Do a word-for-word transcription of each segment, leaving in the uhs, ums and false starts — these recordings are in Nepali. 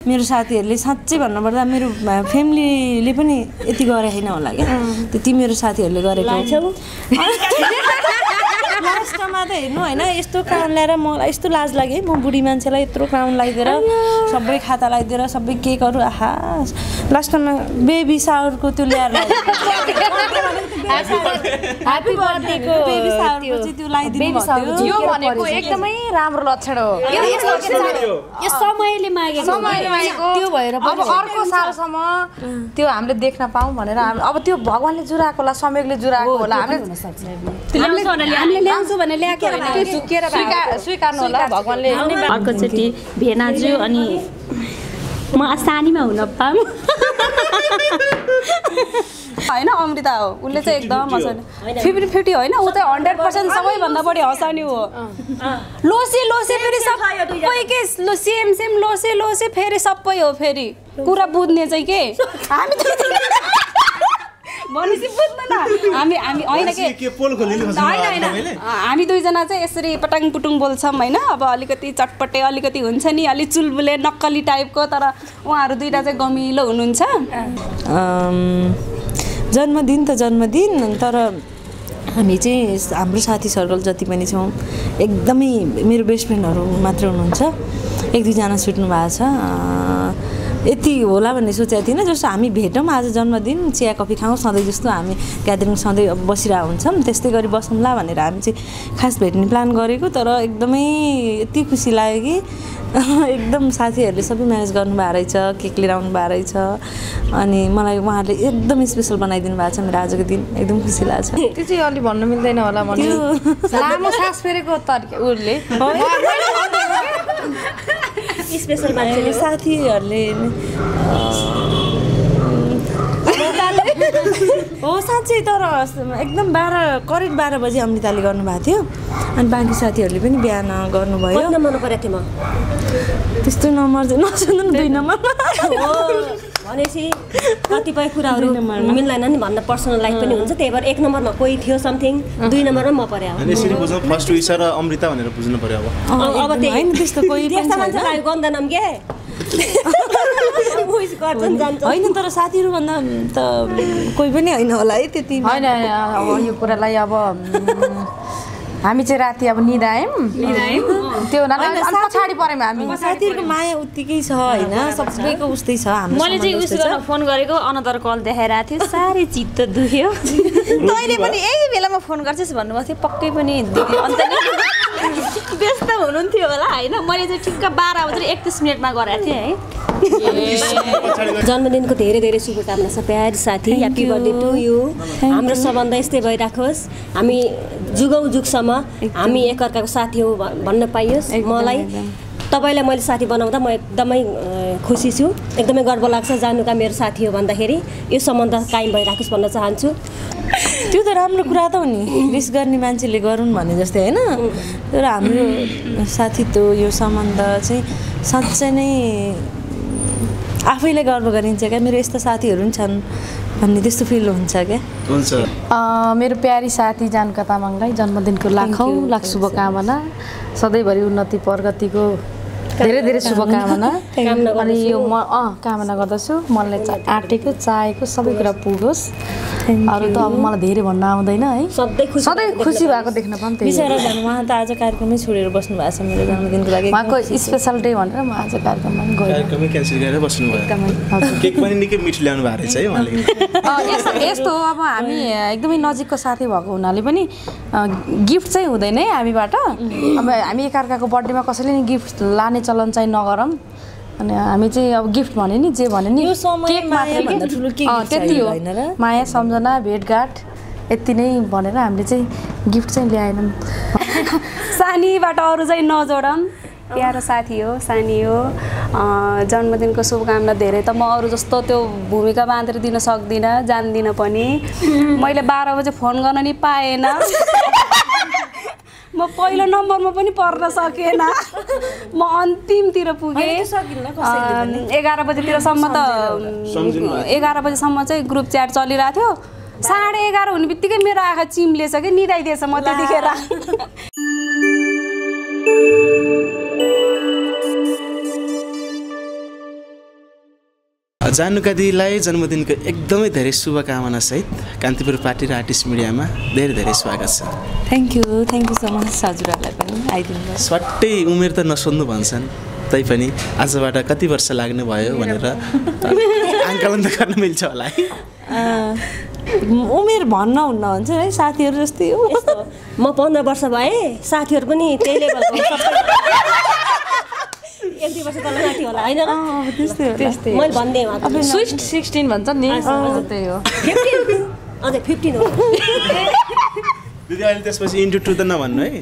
मेरो साथीहरूले साँच्चै भन्नुपर्दा मेरो फ्यामिलीले पनि यति गरे छैन होला क्या त्यति मेरो साथीहरूले गरेको लास्टमा त हेर्नु होइन यस्तो क्राउन ल्याएर मलाई यस्तो लाज लाग्यो म बुढी मान्छेलाई यत्रो क्राउन लगाइदिएर सबै खाता लगाइदिएर सबै केकहरू आहा लास्टमा बेबी सावरको त्यो ल्याएर ह्यापी बर्थडेको बेबी सावरको चाहिँ त्यो लगाइदिनु भयो यो भनेको एकदमै राम्रो लक्षण हो यो समयले मागेको समयले मागेको त्यो भएर अब अर्को सालसम्म त्यो हामीले देख्न पाऊँ भनेर अब त्यो भगवानले जुराएको होला समयले जुराएको होला हामीले ल्याउँछु भने ल्याएको होइन सुकेर स्वीकार्नु होला भगवानले अर्कोचोटि भेनाजु अनि म सानीमा हुन पाऊँ होइन अमृता हो उसले चाहिँ एकदम हँसाउने फिफ्टी फिफ्टी होइन ऊ चाहिँ हन्ड्रेड पर्सेन्ट सबैभन्दा बढी हँसाउने हो लोसे लोसे फेरि सबै के सेम सेम लोसे लोसे फेरि सबै हो फेरि कुरा बुझ्ने चाहिँ के हामी भनेपछि बुझ्नु न हामी हामी होइन के होइन होइन हामी दुईजना चाहिँ यसरी पटाङ पुटुङ बोल्छौँ होइन अब अलिकति चटपटे अलिकति हुन्छ नि अलिक चुलबुले नक्कली टाइपको तर उहाँहरू दुईवटा चाहिँ गमिलो हुनुहुन्छ जन्मदिन त जन्मदिन तर हामी चाहिँ हाम्रो साथी सर्कल जति पनि छौँ एकदमै मेरो बेस्ट फ्रेन्डहरू मात्र हुनुहुन्छ एक दुईजना छुट्नु भएको छ यति होला भन्ने सोचेको थिइनँ जस्तो हामी भेटौँ आज जन्मदिन चिया कफी खाउँ सधैँ जस्तो हामी ग्यादरिङ सधैँ अब बसिरहेको हुन्छौँ त्यस्तै गरी बसौँला भनेर हामी चाहिँ खास भेट्ने प्लान गरेको तर एकदमै यति खुसी लाग्यो कि एकदम साथीहरूले सबै म्यानेज गर्नुभएको रहेछ केक लिएर आउनु भएको रहेछ अनि मलाई उहाँहरूले एकदम स्पेसल बनाइदिनु भएको छ मेरो आजको दिन एकदम खुसी लाग्छ त्यो चाहिँ अलि भन्नु मिल्दैन होला भन्नु लामो सास फेरेको तरिका उसले स्पेसल मान्छेले साथीहरूले हो साँच्चै तर एकदम बाह्र करिब बाह्र बजी अमृताले गर्नुभएको थियो अनि बाँकी साथीहरूले पनि बिहान गर्नुभयो नम्बर परेको थिएँ म त्यस्तो नम्बर चाहिँ नसुन्नु न दुई नम्बर भनेपछि कतिपय कुराहरू मिल्दैन नि भन्न पर्सनल लाइफ पनि हुन्छ त्यही भएर एक नम्बरमा कोही थियो समथिङ दुई नम्बरमा म परे फर्स्ट विसर अमृता भनेर बुझ्नु पर्यो अब अब त्यही होइन त्यस्तो कोही त्यस्तो मान्छेलाई गन्दैनौँ के होइन तर साथीहरूभन्दा त कोही पनि होइन होला है त्यति होइन अब यो कुरालाई अब हामी चाहिँ राति अब निदायौँ त्यो पछाडि पऱ्यौँ हामी साथीहरूको माया उत्तिकै छ होइन सबैको उस्तै छ हाम्रो मैले चाहिँ उस गर्न फोन गरेको अनदर कल देखाइरहेको थियो साह्रै चित्त दुख्यो तैँले पनि यही बेलामा फोन गर्छस् भन्नुभएको थियो पक्कै पनि दिदी अन्त व्यस्त हुनुहुन्थ्यो होला होइन मैले चाहिँ ठिक्क बाह्र बजेर एकतिस मिनटमा गराएको थिएँ है जन्मदिनको धेरै धेरै शुभकामना छ प्यारी साथी ह्याप्पी बर्थडे टु यु हाम्रो सम्बन्ध यस्तै भइराखोस् हामी जुगौँ जुगसम्म हामी एकअर्काको साथी हो भन्न पाइयोस् मलाई तपाईँलाई मैले साथी बनाउँदा म एकदमै खुसी छु एकदमै गर्व लाग्छ जानुका मेरो साथी हो भन्दाखेरि यो सम्बन्ध कायम भइराखोस् भन्न चाहन्छु त्यो त राम्रो कुरा त हो नि रिस गर्ने मान्छेले गरून् भने जस्तै होइन तर हाम्रो साथीत्व यो सम्बन्ध चाहिँ साँच्चै नै आफैले गर्व गरिन्छ क्या मेरो यस्तो साथीहरू पनि छन् भन्ने त्यस्तो फिल हुन्छ क्या हुन्छ मेरो प्यारी साथी जानुका तामाङलाई जन्मदिनको लाखौँ लाख शुभकामना सधैँभरि उन्नति प्रगतिको धेरै धेरै शुभकामना अनि यो म अँ कामना गर्दछु मलाई आँटेको चाहेको सबै कुरा पुगोस् अरू त अब मलाई धेरै भन्न आउँदैन है सधैँ खुसी सधैँ खुसी भएको देख्न पाऊँ त्यही बिचरा झन् उहाँ त आज कार्यक्रमै छोडेर बस्नु भएको छ मेरो जन्मदिनको लागि उहाँको स्पेसल डे भनेर म आज कार्यक्रममा पनि गएँ कार्यक्रमै क्यान्सल गरेर बस्नु भयो केक पनि निकै मिठो ल्याउनु भएको रहेछ है उहाँले यस्तो हो अब हामी एकदमै नजिकको साथी भएको हुनाले पनि गिफ्ट चाहिँ हुँदैन है हामीबाट अब हामी एकअर्काको बर्थडेमा कसैले नि गिफ्ट लाने चलन चाहिँ नगरौँ अनि हामी चाहिँ अब गिफ्ट भने नि जे भने नि केक मात्र त्यति हो माया सम्झना भेटघाट यति नै भनेर हामीले चाहिँ गिफ्ट चाहिँ ल्याएनौँ सानीबाट अरू चाहिँ नजोडौँ प्यारो साथी हो सानी हो जन्मदिनको शुभकामना धेरै त म अरू जस्तो त्यो भूमिका बाँधेर दिन सक्दिनँ जान्दिनँ पनि मैले बाह्र बजे फोन गर्न नि पाएन म पहिलो नम्बरमा पनि पर्न सकेन म अन्तिमतिर पुगेँ एघार बजेतिरसम्म त एघार बजेसम्म चाहिँ ग्रुप च्याट चलिरहेको थियो साढे एघार हुने बित्तिकै मेरो आँखा चिम्लेछ कि निदाइदिएछ म त्यतिखेर जानुका दिदीलाई जन्मदिनको एकदमै धेरै शुभकामना सहित कान्तिपुर पार्टी र आर्टिस्ट मिडियामा धेरै धेरै स्वागत छ। Thank you thank you so much हजुरहरूलाई पनि आइदिनु। सट्टै उमेर त नसोध्नु भन्छन्, तैपनि आजबाट कति वर्ष लाग्ने भयो भनेर आङ्कलन त गर्न मिल्छ होला है। उमेर भन्न हुन्न भन्छ है, साथीहरू जस्तै हो। म पन्ध्र वर्ष भए, साथीहरू पनि त्यही लेभलको एक दुई वर्ष तल माथि होला होइन। त्यस्तै त्यस्तै मैले भनिदिएँ अब स्विट सिक्सटिन भन्छ नि, त्यही हो। फिफ्टिन अझै फिफ्टिन हो दिदी। अहिले त्यसपछि इन्टु टू त नभन्नु है।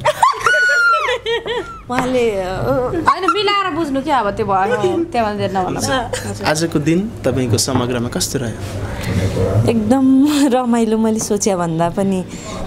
उहाँले होइन मिलाएर बुझ्नु क्या, अब त्यो भयो त्यहाँ धेरै नभन्नु। आजको दिन तपाईँको समग्रमा कस्तो रह्यो? एकदम रमाइलो। मैले सोचे भन्दा पनि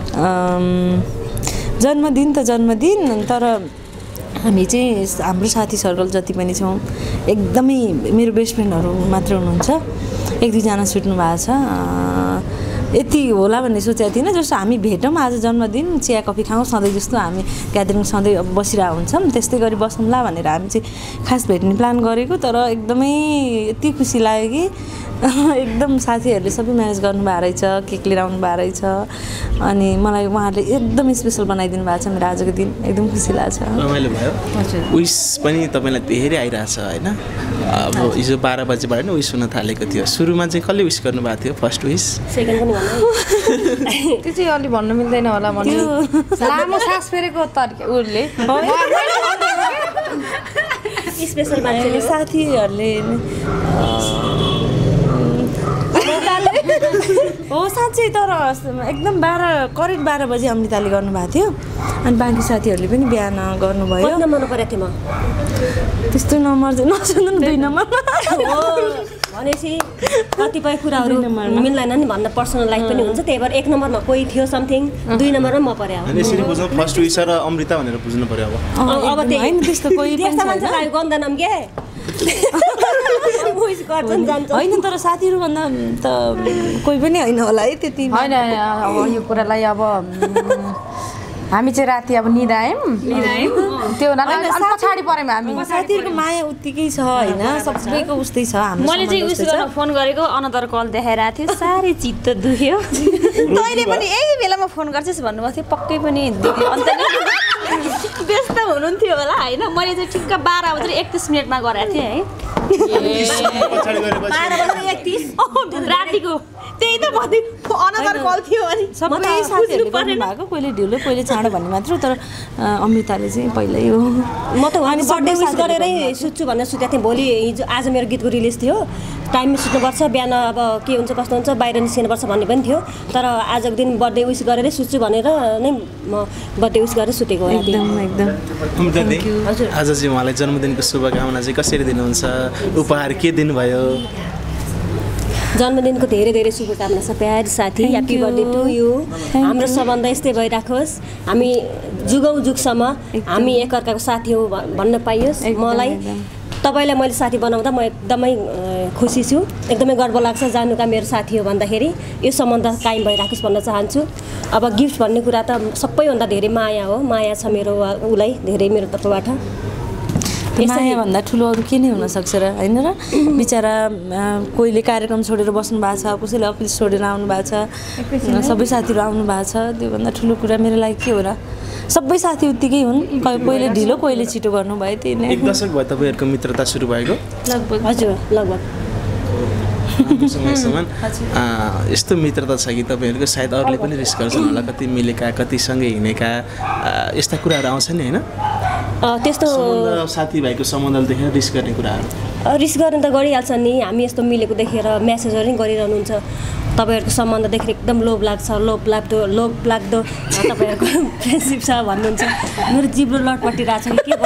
जन्मदिन त जन्मदिन, तर हामी चाहिँ हाम्रो साथी सर्कल जति पनि छौँ एकदमै मेरो बेस्ट फ्रेन्डहरू मात्र हुनुहुन्छ। एक दुईजना छुट्नु भएको छ, यति होला भन्ने सोचेको थिइनँ। जस्तो हामी भेटौँ आज जन्मदिन, चिया कफी खाउँ सधैँ जस्तो हामी ग्यादरिङ सधैँ अब बसिरहेको हुन्छौँ, त्यस्तै गरी बसौँला भनेर हामी चाहिँ खास भेट्ने प्लान गरेको। तर एकदमै यति खुसी लाग्यो कि एकदम साथीहरूले सबै म्यानेज गर्नुभएको रहेछ, केक लिएर आउनु भएको रहेछ। अनि मलाई उहाँहरूले एकदम स्पेसल बनाइदिनु भएको छ मेरो आजको दिन, एकदम खुसी लाग्छ। रमाइलो भयो। विस पनि तपाईँलाई धेरै आइरहेछ होइन? अब हिजो बाह्र बजीबाट नै विस हुन थालेको थियो। सुरुमा चाहिँ कसले विस गर्नुभएको थियो फर्स्ट विस? सेकेन्ड पनि भन्नु त्यो चाहिँ अलि भन्नु मिल्दैन होला भन्नु। लामो सास फेरेको तरिका उसले स्पेसल मान्छेले साथीहरूले हो साँच्चै। तर एकदम बाह्र करेक्ट बाह्र बजी अमृताले गर्नुभएको थियो, अनि बाँकी साथीहरूले पनि बिहान गर्नुभयो। नम्बर परेको थियो म त्यस्तो नम्बर चाहिँ नसुन्नु न, दुई नम्बर भनेपछि कतिपय कुराहरू मिल्दैन नि भन्न, पर्सनल लाइफ पनि हुन्छ। त्यही भएर एक नम्बरमा कोही थियो समथिङ, दुई नम्बरमा म परे। यसरी बुझ्नु फर्स्ट विस र अमृता भनेर बुझ्नु पर्यो अब। अब होइन त्यस्तो कोही त्यस्ता मान्छेलाई गर्दैनौँ के होइन, तर साथीहरू भन्दा त कोही पनि होइन होला है त्यति। होइन अब यो कुरालाई अब हामी चाहिँ राति अब निदायौँ त्यो पछाडि पऱ्यौँ हामी। साथीहरूको माया उत्तिकै छ होइन, सबैको उस्तै छ। मैले चाहिँ उस गर्न फोन गरेको, अनदर कल देखाइरहेको थियो, साह्रै चित्त दुख्यो। तैँले पनि यही बेलामा फोन गर्छस् भन्नुभएको थियो, पक्कै पनि दिदी अन्त व्यस्त हुनुहुन्थ्यो होला होइन। मैले चाहिँ ठिक्क बाह्र बजेर एकतिस मिनटमा गराएको थिएँ है, बाह्र बजेर एकतिस रातिको। त्यही त भन्दै अनदर कल थियो अनि सबै साथीहरूले गर्नुभएको, कोहीले ढिलो कोहीले चाँडो भन्ने मात्र। तर अमृताले चाहिँ पहिल्यै हो। म त उहाँले बर्थडे विस गरेरै सुत्छु भनेर सुतेको थिएँ। भोलि हिजो आज मेरो गीतको रिलिज थियो, टाइममा सुत्नुपर्छ, बिहान अब के हुन्छ कस्तो हुन्छ बाहिर निस्किनुपर्छ भन्ने पनि थियो। तर आजको दिन बर्थडे विस गरेरै सुत्छु भनेर नै म बर्थडे विस गरेर सुतेको हो। एकदम एकदम हजुर। आज चाहिँ उहाँलाई जन्मदिनको शुभकामना चाहिँ कसरी दिनुहुन्छ? उपहार के दिनुभयो? जन्मदिनको धेरै धेरै शुभकामना छ प्यारी साथी। Happy birthday to you. हाम्रो सम्बन्ध यस्तै भइराखोस्, हामी जुगौँ जुगसम्म हामी एकअर्काको साथी हो भन्न पाइयोस्। मलाई तपाईँलाई मैले साथी बनाउँदा म एकदमै खुसी छु, एकदमै गर्व लाग्छ। जानुका मेरो साथी हो भन्दाखेरि यो सम्बन्ध कायम भइराखोस् भन्न चाहन्छु। अब गिफ्ट भन्ने कुरा त सबैभन्दा धेरै माया हो, माया छ मेरो उसलाई धेरै मेरो तर्फबाट। माया भन्दा ठुलो अरू के नै हुनसक्छ र होइन र? बिचरा कोहीले कार्यक्रम छोडेर बस्नु भएको छ, कसैले अफिस छोडेर आउनु भएको छ, सबै साथीहरू आउनु भएको छ। त्योभन्दा ठुलो कुरा मेरो लागि के हो र? सबै साथी उत्तिकै हुन्, कोहीले ढिलो कोहीले छिटो गर्नुभयो, त्यही नै। एक दशक भयो तपाईँहरूको मित्रता सुरु भएको? लगभग हजुर लगभग समयसम्म यस्तो मित्रता छ कि तपाईँहरूको सायद अरूले पनि रिस गर्छन् होला, कति मिलेका कति सँगै हिँडेका यस्ता कुराहरू आउँछ नि होइन? त्यस्तो साथीभाइको सम्बन्धले देखेर रिस गर्ने कुराहरू रिस गर्ने त गरिहाल्छ नि। हामी यस्तो मिलेको देखेर म्यासेजहरू नि गरिरहनुहुन्छ। तपाईँहरूको सम्बन्ध देखेर एकदम लोभ लाग्छ, लोभ लाग्दो लोभ लाग्दो तपाईँहरूको फ्रेन्डसिप छ भन्नुहुन्छ। मेरो जिब्रो लटपट्टि रहेछ कि के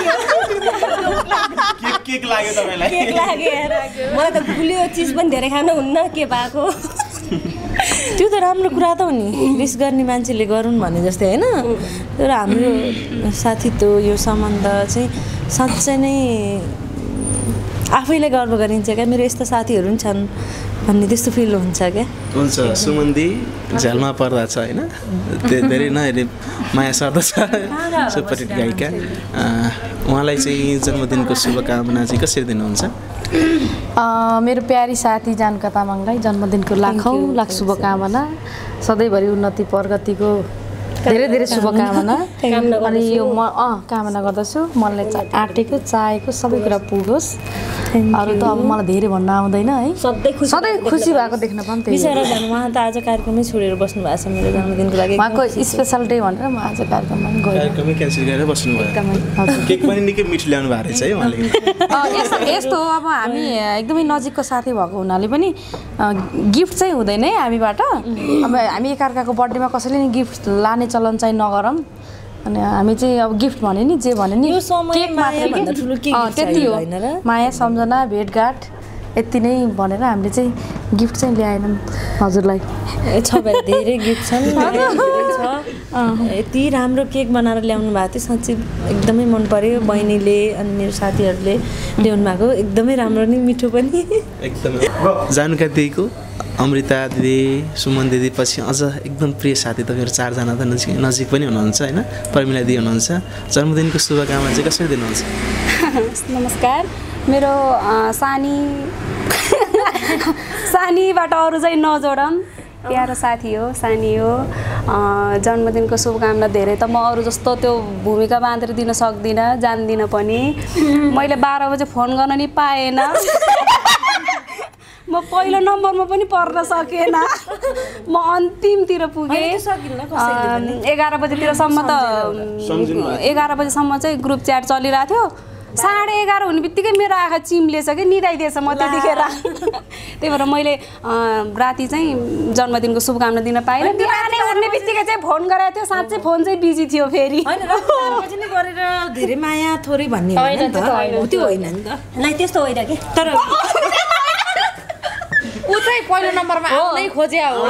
केक लाग्यो तपाईँलाई? केक लाग्यो मलाई त गुलियो चिज पनि धेरै खानु हुन्न, के भएको? त्यो त राम्रो कुरा त हो नि, रिस गर्ने मान्छेले गरून् भने जस्तै होइन। तर हाम्रो साथीत्व यो सम्बन्ध चाहिँ साँच्चै नै आफैले गर्व गरिन्छ क्या। मेरो यस्ता साथीहरू पनि छन् भन्ने त्यस्तो फिल हुन्छ क्या। हुन्छ सुमन्दी झ्यालमा पर्दा छ होइन धेरै नै माया सर्दछ सुपरहिट गायिका उहाँलाई चाहिँ जन्मदिनको शुभकामना चाहिँ कसरी दिनुहुन्छ? मेरो प्यारी साथी जानुका तामाङलाई जन्मदिनको लाखौँ लाख शुभकामना सधैँभरि उन्नति प्रगतिको धेरै धेरै शुभकामना अनि यो म अँ कामना गर्दछु मलाई आँटेको चाहेको सबै कुरा पुगोस्। अरू त अब मलाई धेरै भन्न आउँदैन है सधैँ खुसी भएको देख्न पनि त्यही बिचरा झन् उहाँ त आज कार्यक्रमै छोडेर बस्नु भएको छ मेरो जन्मदिनको लागि उहाँको स्पेसल डे भनेर म आज कार्यक्रममा गएँ कार्यक्रमै क्यान्सल गरेर बस्नुभयो केक पनि निकै मिठो ल्याउनु भएको रहेछ है उहाँले यस्तो अब हामी एकदमै नजिकको साथी भएको हुनाले पनि गिफ्ट चाहिँ हुँदैन है हामीबाट अब हामी एकअर्काको बर्थडेमा कसैले नि गिफ्ट लाने चलन चाहिँ नगरौँ अनि हामी चाहिँ अब गिफ्ट भने नि जे भने नि केक मात्र त्यति हो माया सम्झना भेटघाट यति नै भनेर हामीले चाहिँ गिफ्ट चाहिँ ल्याएनौँ हजुरलाई छ भाइ धेरै गिफ्ट छन् यति राम्रो केक बनाएर ल्याउनु भएको थियो साँच्चै एकदमै मन पर्यो बहिनीले अनि मेरो साथीहरूले ल्याउनु भएको एकदमै राम्रो नि मिठो पनि एकदमै जानुका दिदीको अमृता दिदी सुमन दिदी पछि अझ एकदम प्रिय साथी तपाईँहरू चारजना त नजिक नजिक पनि हुनुहुन्छ होइन प्रमिला दिदी हुनुहुन्छ जन्मदिनको शुभकामना चाहिँ कसरी दिनुहुन्छ? नमस्कार मेरो सानी सानीबाट अरू चाहिँ नजोडौँ प्यारो साथी हो सानी हो जन्मदिनको शुभकामना धेरै त म अरू जस्तो त्यो भूमिका बाँधेर दिन सक्दिनँ जान्दिनँ पनि मैले बाह्र बजे फोन गर्न नि पाएन म पहिलो नम्बरमा पनि पर्न सकेन म अन्तिमतिर पुगेँ एघार बजेतिरसम्म त एघार बजेसम्म चाहिँ ग्रुप च्याट चलिरहेको थियो साढे एघार हुने बित्तिकै मेरो आँखा चिम्लेछ कि निदाइदिएछ म त्यतिखेर त्यही भएर मैले राति चाहिँ जन्मदिनको शुभकामना दिन पाइनँ बिहानै उठ्ने बित्तिकै चाहिँ फोन गराएको थियो साँच्चै फोन चाहिँ बिजी थियो फेरि गरेर धेरै माया थोरै भन्ने त्यो होइन नि त नै त्यस्तो होइन कि तर ऊ चाहिँ पहिलो नम्बरमा आउनै खोज्या हो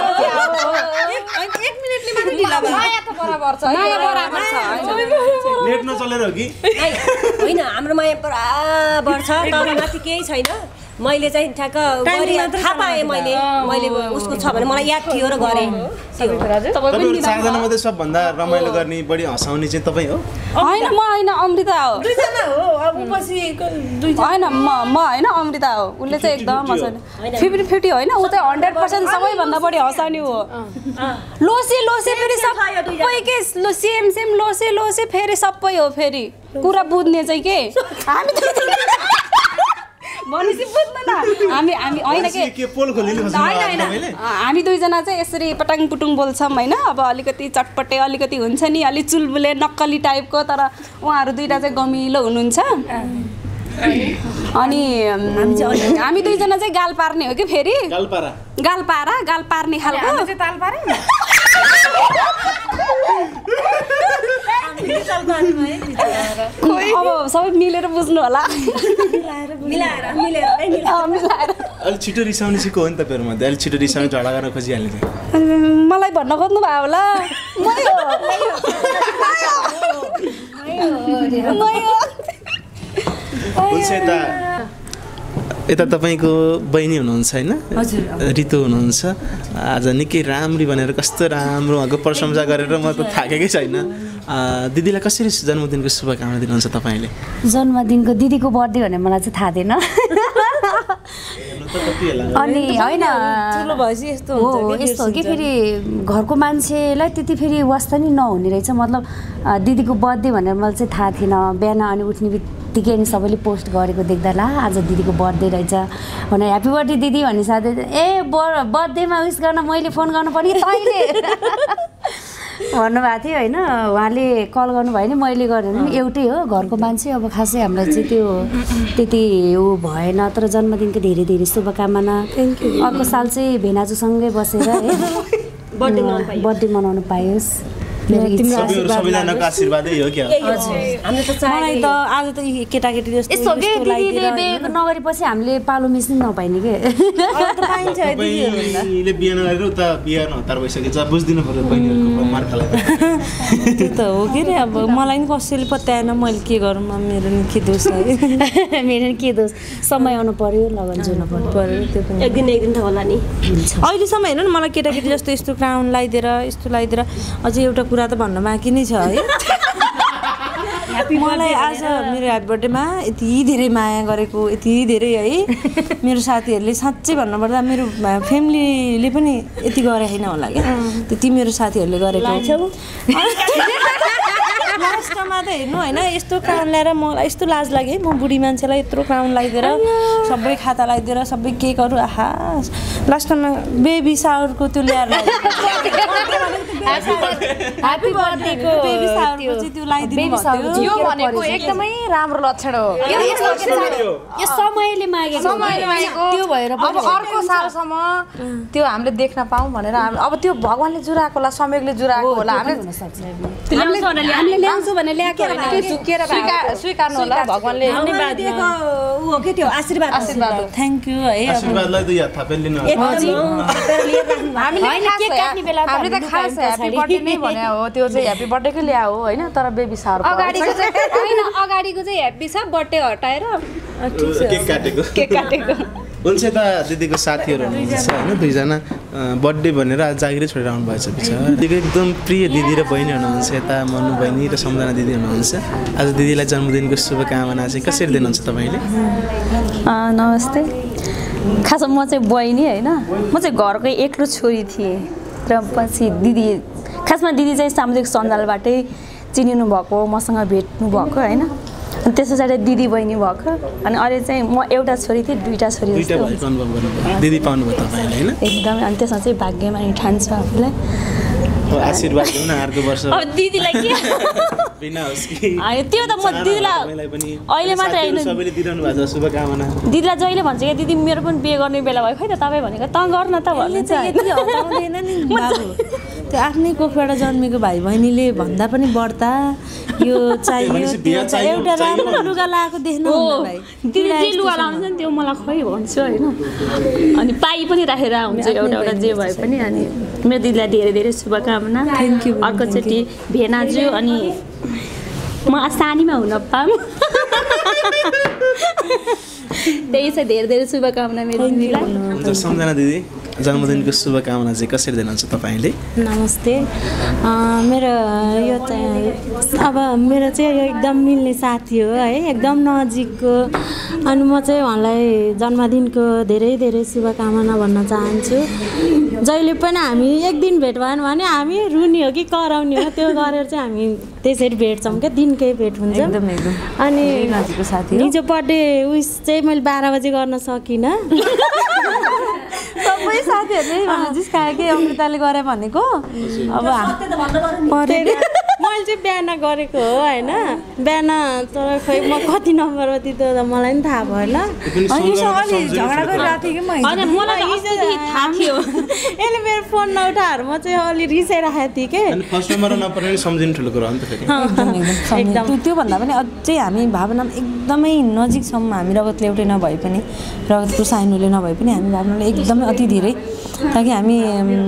एक मिनेटले मात्र ढिला भयो माया त बराबर छ माया बराबर छ नेट नचलेर हो कि होइन हाम्रो माया बराबर छ तर माथि केही छैन मैले चाहिँ ठ्याक्क थाहा पाएँ मैले मैले उसको छ भने मलाई याद थियो र गरेँ तपाईँहरू चारजना मात्रै सबभन्दा रमाइलो गर्ने बढी हँसाउने चाहिँ तपाईँ हो? होइन म होइन अमृता हो दुईजना हो अब पछि होइन म म होइन अमृता हो उसले चाहिँ एकदम हँसाउने फिफ्टी फिफ्टी होइन ऊ चाहिँ हन्ड्रेड पर्सेन्ट सबैभन्दा बढी हँसाउने हो लोसे लोसे फेरि सबै के सेम सेम लोसे लोसे फेरि सबै हो फेरि कुरा बुझ्ने चाहिँ के हामी भनेपछि बुझ्दैन हामी हामी होइन के होइन होइन हामी दुईजना चाहिँ यसरी पटाङ पुटुङ बोल्छौँ होइन अब अलिकति चटपटे अलिकति हुन्छ नि अलिक चुलबुले नक्कली टाइपको तर उहाँहरू दुईवटा चाहिँ गमिलो हुनुहुन्छ अनि हामी दुईजना चाहिँ गाल पार्ने हो कि फेरि गाल पारा गाल पार्ने खालको अब सबै मिलेर बुझ्नु होला अलिक छिटो रिसाउने चाहिँ को हो नि तपाईँहरूमा अलिक छिटो रिसाउने झगडा गर्न खोजिहाल्ने चाहिँ मलाई भन्न खोज्नु भयो होला यता तपाईँको बहिनी हुनुहुन्छ होइन ऋतु हुनुहुन्छ आज निकै राम्री भनेर कस्तो राम्रो उहाँको प्रशंसा गरेर म त थाकेकै छैन दिदीलाई कसरी जन्मदिनको शुभकामना दिनुहुन्छ तपाईँले? जन्मदिनको दिदीको बर्थडे भने मलाई चाहिँ थाहा थिएन अनि होइन यस्तो हो यस्तो हो कि फेरि घरको मान्छेलाई त्यति फेरि वास्ता नि नहुने रहेछ मतलब दिदीको बर्थडे भनेर मलाई चाहिँ थाहा थिएन बिहान अनि उठ्ने बित्तिकै अनि सबैले पोस्ट गरेको देख्दा ला आज दिदीको बर्थडे रहेछ भने ह्याप्पी बर्थडे दिदी भन्ने साथै ए बर्थडेमा विस गर्न मैले फोन गर्नु पर्ने तैँले भन्नुभएको थियो होइन उहाँले कल गर्नुभयो नि मैले गरेँ भने एउटै हो घरको मान्छे अब खासै हामीलाई चाहिँ त्यो त्यति ऊ भएन तर जन्मदिनको धेरै धेरै शुभकामना अर्को साल चाहिँ भेनाजुसँगै बसेर है बर्थडे मनाउनु पाइयोस् तिम्रो आशीर्वाद सबैजनाको आशीर्वादै हो क्या हामीले त मलाई त आज त यी केटाकेटी जस्तो यस्तो के दिदीले बिहे नगरेपछि हामीले पालो मिच्नै नपाइने के पाइन्छ तपाईँले बिहे नगरेर उता बिहे नहतार भइसकेछ बुझिदिनु पर्यो बहिनीहरूको मार्कालाई त्यो त हो के रे अब मलाई नि कसैले पत्याएन मैले के गरौँ मेरो नि के दोष है मेरो के दोष समय आउनु पर्यो लगन जुन पर्यो त्यो पनि एक दिन एक दिन त होला नि अहिलेसम्म हेर्नु न मलाई केटाकेटी जस्तो यस्तो क्राउन लगाइदिएर यस्तो लगाइदिएर अझै एउटा कुरा त भन्न बाँकी नै छ है मलाई आज मेरो ह्याप्पी बर्थडेमा यति धेरै माया गरेको यति धेरै है मेरो साथीहरूले साँच्चै भन्नुपर्दा मेरो फ्यामिलीले पनि यति गरे होइन होला क्या त्यति मेरो साथीहरूले गरेको लास्टमा त हेर्नु होइन यस्तो क्राउन ल्याएर मलाई यस्तो लाज लाग्यो म बुढी मान्छेलाई यत्रो क्राउन लगाइदिएर सबै खाता लगाइदिएर सबै केकहरू आहा लास्टमा बेबी सावरको त्यो ल्याएर ह्यापी बर्थडेको बेबी सावरको चाहिँ त्यो लगाइदिनु भएको यो भनेको एकदमै राम्रो लक्षण हो यो समयले मागेको समयले मागेको त्यो भएर अब अर्को सालसम्म त्यो हामीले देख्न पाऊँ भनेर अब त्यो भगवानले जुराएको होला समयले जुराएको होला हामीले ल्याउँछु भने ल्याएको स्वीकार्नु होला भगवानले ऊ के त्यो आशीर्वाद आशीर्वाद थ्याङ्क यू है आशीर्वादलाई त याद थापेर लिनु हामीले त खास ह्याप्पी बर्थडे नै भने हो त्यो चाहिँ ह्याप्पी बर्थडेकै ल्या हो होइन तर बेबी सावर अगाडिको चाहिँ होइन अगाडिको चाहिँ ह्याप्पी छ बर्थडे हटाएर केक काटेको केक काटेको हुन्छ त दिदीको साथीहरू हुनुहुन्छ होइन दुईजना बर्थडे भनेर आज जागिरै छोडेर आउनु भएछ पछि दिदीको एकदम प्रिय दिदी र बहिनी हुनुहुन्छ यता मनु बहिनी र सम्झना दिदी हुनुहुन्छ आज दिदीलाई जन्मदिनको शुभकामना चाहिँ कसरी दिनुहुन्छ तपाईँले नमस्ते खासमा म चाहिँ बहिनी होइन म चाहिँ घरकै एक्लो छोरी थिएँ र पछि दिदी खासमा दिदी चाहिँ सामाजिक सञ्जालबाटै चिनिनु भएको मसँग भेट्नु भएको होइन अनि त्यस पछाडि दिदी बहिनी भएको अनि अहिले चाहिँ म एउटा छोरी थिएँ दुईवटा छोरी दिदी पाउनुभयो तपाईँले होइन एकदमै अनि त्यसमा चाहिँ भाग्यमा नि ठान्छु आफूलाई आशीर्वाद दिनु न अर्को वर्ष अब दिदीलाई के बिना होस् कि त्यो त म दिदीलाई अहिले मात्रै होइन सबैले दिइरहनु भएको छ शुभकामना दिदीलाई जहिले भन्छ कि दिदी मेरो पनि बिहे गर्ने बेला भयो खै त तपाईँ भनेको त गर्न त भन्नुहुन्छ त्यो आफ्नै कोखबाट जन्मेको भाइ बहिनीले भन्दा पनि बढ्ता यो चाहियो एउटा राम्रो लुगा लगाएको देख्नु दिदी जे लुगा लाउँछ नि त्यो मलाई खै भन्छु होइन अनि पाइ पनि राखेर हुन्छ एउटा एउटा जे भए पनि अनि मेरो दिदीलाई धेरै धेरै शुभकामना थ्याङ्क यू अर्कोचोटि भेनाजु अनि म सानीमा हुन पाऊँ त्यही छ धेरै धेरै शुभकामना मेरो दिदीलाई सम्झना दिदी जन्मदिनको शुभकामना चाहिँ कसरी दिनुहुन्छ तपाईँले नमस्ते मेरो यो चाहिँ अब मेरो चाहिँ यो एकदम मिल्ने साथी हो है एकदम नजिकको अनि म चाहिँ उहाँलाई जन्मदिनको धेरै धेरै शुभकामना भन्न चाहन्छु जहिले पनि हामी एक दिन भेट भएन भने हामी रुनी हो कि कराउने हो त्यो गरेर चाहिँ हामी त्यसरी भेट्छौँ क्या दिनकै भेट हुन्छ एकदम एकदम अनि नजिकको साथी हिजो बर्थडे उइस चाहिँ मैले बाह्र बजी गर्न सकिनँ सबै साथीहरूले भन्नु जिस्कायो कि अमृताले गरे भनेको अब मैले चाहिँ बिहान गरेको हो होइन बिहान तर खै म कति नम्बर हो त्यो त मलाई पनि थाहा भएन झगडा गरिरहेको थिएँ कि मैले यसले मेरो फोन नउठाएर म चाहिँ अलि रिसाइरहेको थिएँ कि एकदम त्योभन्दा पनि अझै हामी भावनामा एकदमै नजिक छौँ हामी रगतले एउटै नभए पनि रगतको साइनोले नभए पनि हामी भावनाले एकदमै अति धेरै ताकि हामी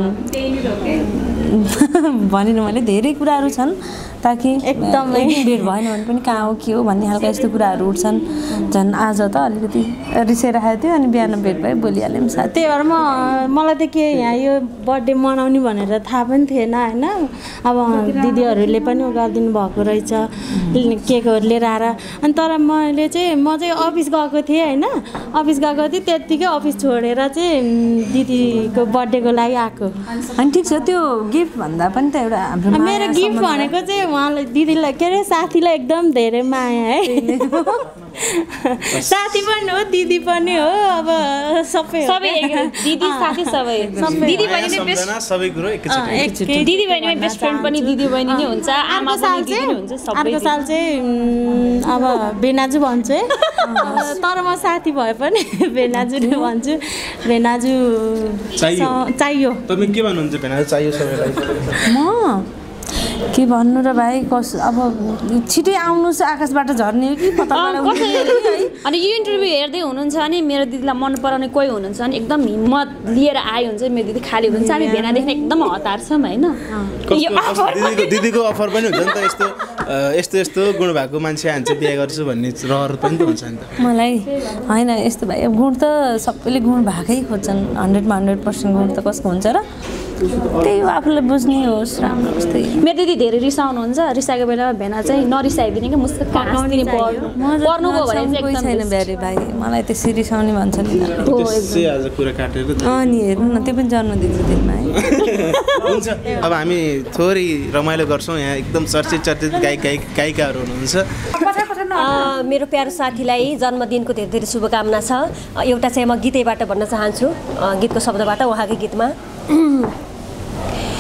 भनिनु भने धेरै कुराहरू छन् ताकि एकदम भेट भएन भने पनि कहाँ हो के हो भन्ने खालको यस्तो कुराहरू उठ्छन् झन् आज त अलिकति रिसाइरहेको थियो अनि बिहान भेट भयो बोलिहाल्यौँ साथ त्यही भएर म मलाई त के यहाँ यो बर्थडे मनाउने भनेर थाहा पनि थिएन होइन अब दिदीहरूले पनि गरिदिनु भएको रहेछ केकहरू लिएर आएर अनि तर मैले चाहिँ म चाहिँ अफिस गएको थिएँ होइन अफिस गएको थिएँ त्यत्तिकै अफिस छोडेर चाहिँ दिदीको बर्थडेको लागि आएको अनि ठिक छ त्यो गिफ्ट भन्दा पनि त एउटा हाम्रो मेरो गिफ्ट भनेको चाहिँ उहाँलाई दिदीलाई के अरे साथीलाई एकदम धेरै माया है साथी पनि हो दिदी पनि हो अब सबै सबै दिदी साथी सबै दिदी बहिनी बेस्ट सबै कुरो एकैचोटि दिदी बहिनी बेस्ट फ्रेन्ड पनि दिदी बहिनी नै हुन्छ आमा पनि दिदी नै हुन्छ सबै अर्को साल चाहिँ अब बेनाजु भन्छु है तर म साथी भए पनि बेनाजु नै भन्छु बेनाजु चाहियो तपाईँ के भन्नुहुन्छ बेनाजु चाहियो सबैलाई म के भन्नु र भाइ कस अब छिटै आउनुहोस् आकाशबाट झर्ने हो कि पत्ताबाट उड्ने हो कि है अनि यो इन्टरभ्यू हेर्दै हुनुहुन्छ भने मेरो दिदीलाई मन पराउने कोही हुनुहुन्छ भने एकदम हिम्मत लिएर आयो हुन्छ मेरो दिदी खाली हुनुहुन्छ हामी भेना देख्न एकदम हतार छौँ होइन दिदीको दिदीको अफर पनि हुन्छ नि त यस्तो यस्तो यस्तो गुण भएको मान्छे हान्छ बिहा गर्छु भन्ने रहर पनि त हुन्छ नि त मलाई होइन यस्तो भाइ अब गुण त सबैले गुण भएकै खोज्छन् हन्ड्रेडमा हन्ड्रेड पर्सेन्ट गुण त कसको हुन्छ र त्यही हो आफूलाई बुझ्ने होस् राम्रो होस् त्यही मेरो दिदी धेरै रिसाउनुहुन्छ रिसाएको बेलामा भेना चाहिँ नरिसाइदिने कि मुस्क हाँस्दिने पर्नुको भने चाहिँ कोही छैन ब्यारे भाइ मलाई त्यसरी रिसाउने भन्छ नि त्यसै आज कुरा काटेर अँ नि हेर्नु न त्यो पनि जन्मदिनको दिनमा है हुन्छ अब हामी थोरै रमाइलो गर्छौँ यहाँ एकदम चर्चित चर्चित गायक गायक गायिकाहरू हुनुहुन्छ मेरो प्यारो साथीलाई जन्मदिनको धेरै धेरै शुभकामना छ एउटा चाहिँ म गीतैबाट भन्न चाहन्छु गीतको शब्दबाट उहाँकै गीतमा